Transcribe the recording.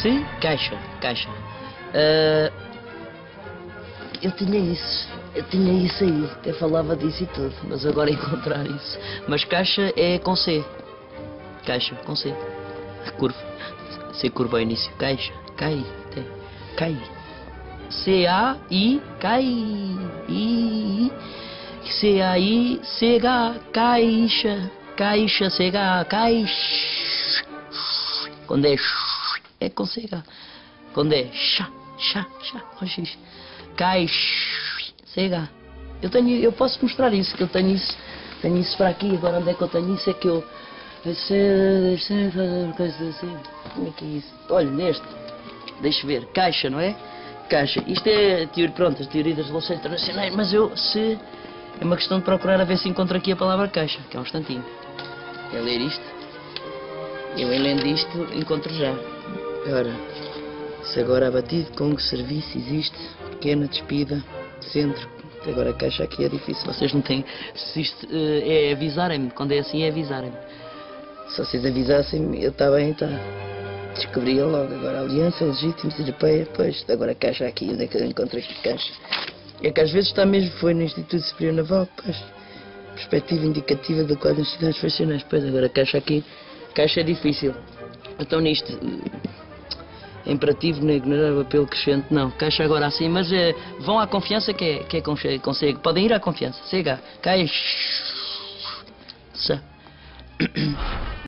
Se, caixa, caixa. Eu tinha isso aí, até falava disso e tudo, mas agora encontrar isso. Mas caixa é com C. Caixa, com C. Curva. C curva ao início. Caixa, cai, cai. C-A-I, cai. I. C-A-I, C-H, caixa. Caixa, C-H, caixa. Quando é com C-H. Quando é chá, X. Caixa, C-H. Eu posso mostrar isso, que eu tenho isso para aqui. Agora onde é que eu tenho isso? É que eu... Coisas assim. Como é que é isso? Olha, neste. Deixa ver. Caixa, não é? Caixa. Isto é pronto, as teorias das relações internacionais, mas é uma questão de procurar a ver se encontro aqui a palavra caixa, que é um instantinho. É ler isto. Eu em lendo isto encontro já. Ora, se agora abatido com que serviço existe, pequena despida, centro. Agora a caixa aqui é difícil, vocês não têm. Se isto é avisarem-me, quando é assim é avisarem-me. Se vocês avisassem-me, eu estava bem, tá. Descobria logo. Agora aliança, legítimos, europeia, pois, agora a caixa aqui, onde é que eu encontro aqui caixa? É que às vezes está mesmo, foi no Instituto Superior Naval, pois, perspectiva indicativa do quadro de instituições profissionais, pois, agora a caixa aqui, caixa é difícil. Então nisto, imperativo, não ignorar o apelo crescente, não, caixa agora assim, mas vão à confiança que consegue, podem ir à confiança, chega, caixa.